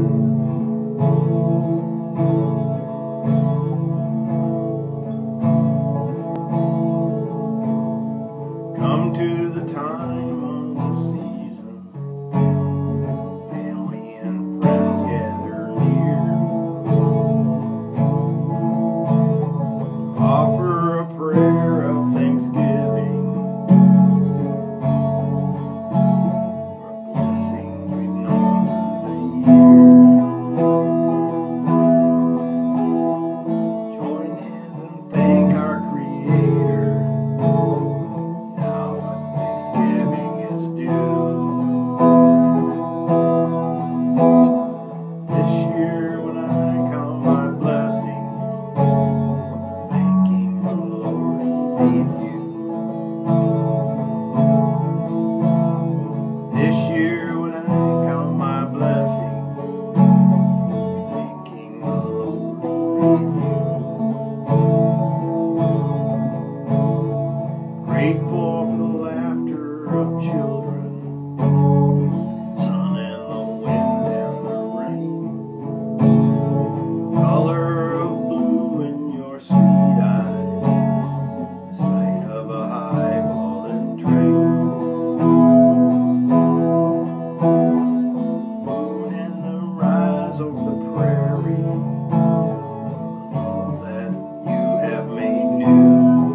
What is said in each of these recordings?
Come to the time of the season, family and friends gather near. Offer a prayer of thanksgiving for blessings we've known through the year. Join hands and thank our Creator. Thanksgiving is due. This year when I count my blessings, thanking the Lord He made you. This year when I count my blessings, thanking the Lord He made you. Grateful for the laughter of children, sun and the wind and the rain, color of blue in your sweet eyes, the sight of a high-walling train, moon and the rise over the prairie, the love that you have made new.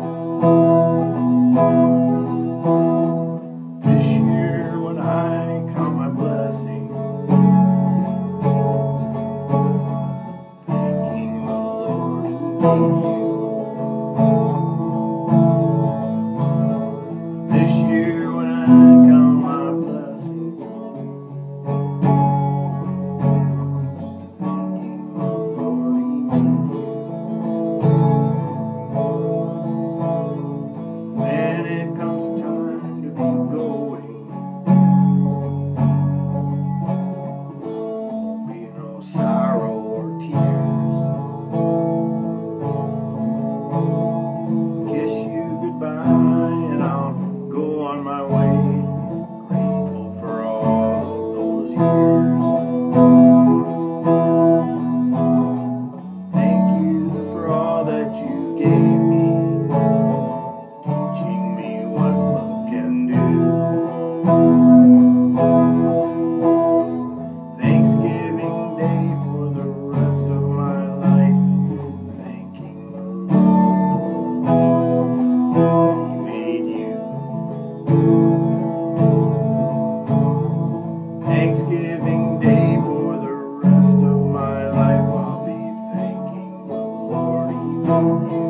This year when I count my blessings, thanking the Lord who made you. This year when I count my blessings, thanking the Lord He made you. When it comes time to be going, won't be no sorrow or tears. Kiss you goodbye and I'll go on my way, grateful for all of those years. Thank you for all that you gave me, teaching me what love can do. Thanksgiving Day for the rest of my life, thanking the Lord He made you. Thanksgiving Day for the rest of my life, I'll be thanking the Lord He made you.